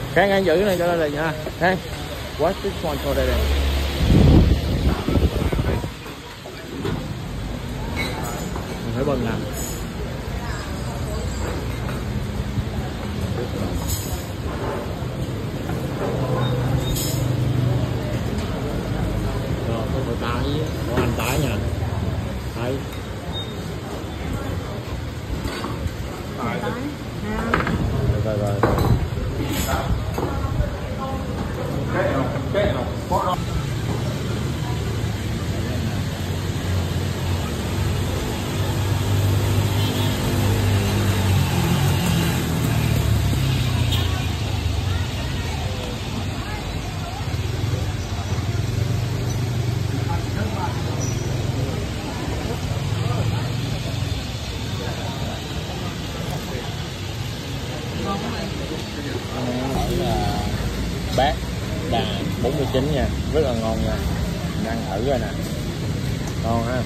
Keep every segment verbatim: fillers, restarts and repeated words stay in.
Khang ăn giữ này cho đây nha. Khang, watch this one cho đây này. Mình phải bưng nè. Rồi, có phải tái với có anh tái nha. Tái. Rồi rồi rồi. Bát đà bốn mươi chín nha, rất là ngon nha, mình ăn thử rồi nè, ngon ha,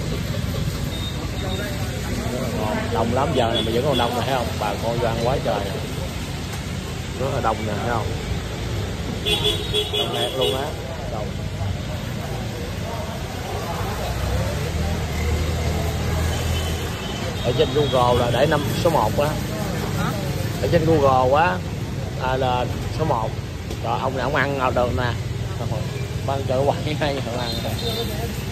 rất là ngon, đông lắm giờ này mà vẫn còn đông này thấy không, bà con vô ăn quá trời, rất là đông nè thấy không, đông nét luôn á, đông. Ở trên Google là để năm số một á, ở trên Google á à, là số một. Rồi ông này ông ăn nào được nè, ban cho quay hay không ăn.